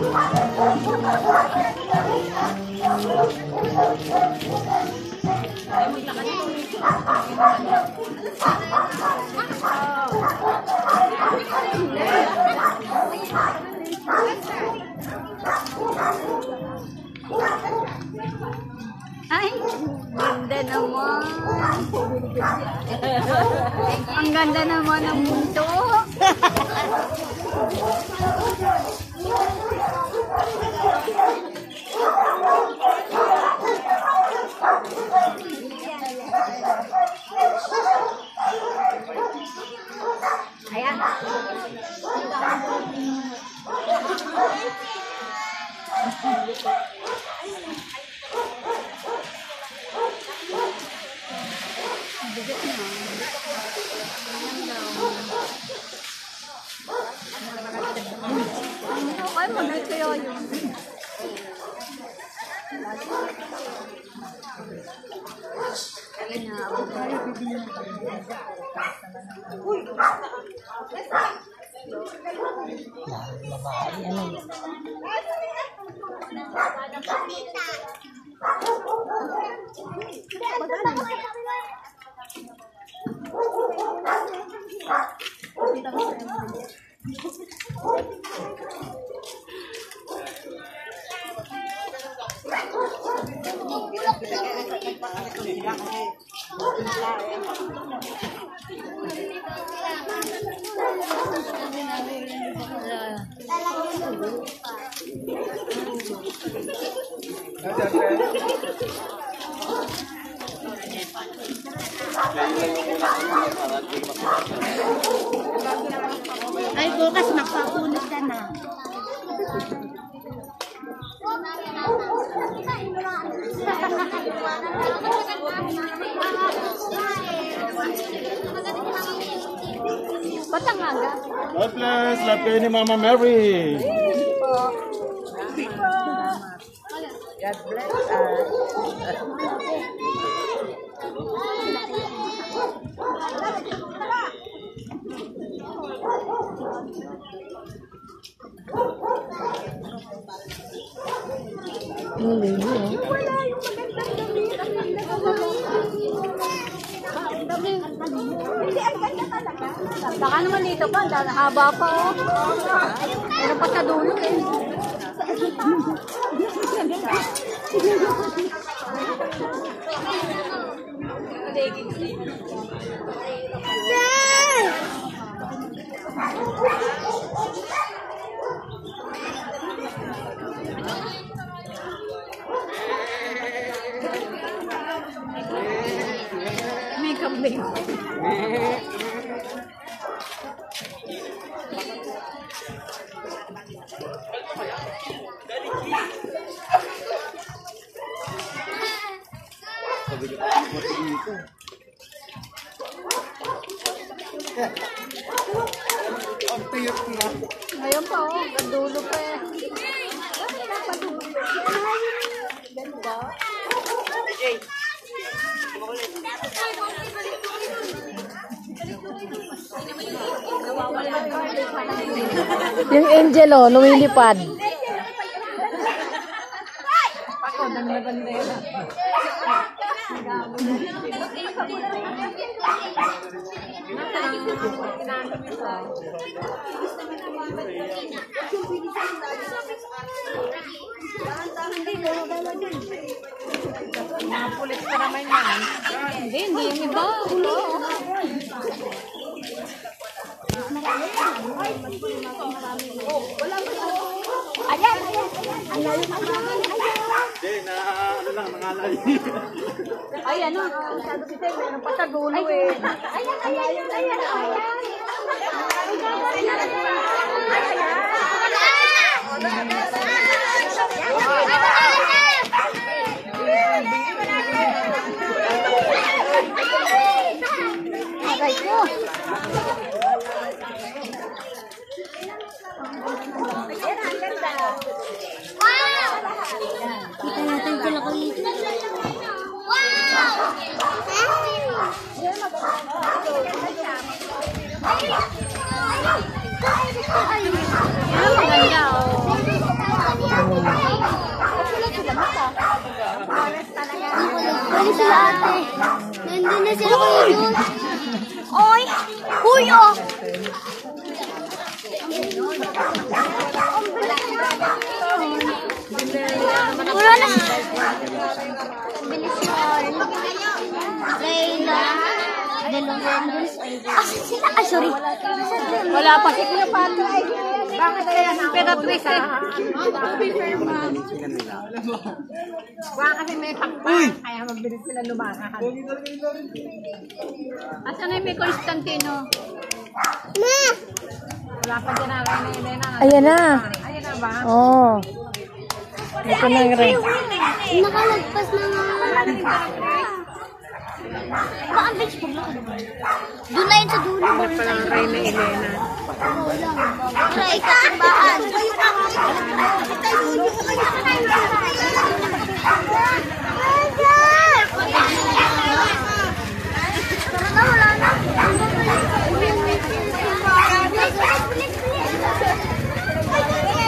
Ay, ganda naman. Ang ganda naman ng mundo. Ayan. Bigat na. Ay, manay kaya yun. Ay, bukas magpapunod ka na. Patangaga. God bless. Love kayo ni Mama Mary. God bless us. Wala yung magandang damit. Hindi, ang ganda talaga. Baka naman dito pa, haba pa oh. Meron pa sa dulo eh. May kambing. Ngayon pa oh, ang dulo pa eh. Ganda. Yung angel oh, lumilipad. Pakodang na bandera. Napulit pa naman yan. Hindi yung iba. Ulo. Ayan. Ang layo ng mga. Hindi, ano lang, nangalay. Ay, ano? Sabi si Tay, meron pa sa dulo eh. Ayan. Aray ko. Kita natin sila ko dito. Maganda oh. Ano sila ate? Nandun na sila Kuya Diyos. Oy! Kuya! Wala na. Bilis yun. Layla. Asan sila? Ay, sorry. Wala pa si Kuya Patrick. Bakit kaya pero twisted? Baka kasi may pakpak, kaya mabilis sila lumakad. Asan na may Constantino? Ma! Wala pa dyan na Elena. Ayan na. Ayan na ba? Oh. Ito na nga rin. Nakalagpas na nga. Baka ang beach paglakad. Doon na yun sa dulo. Palang Reyna Elena. Para ikaw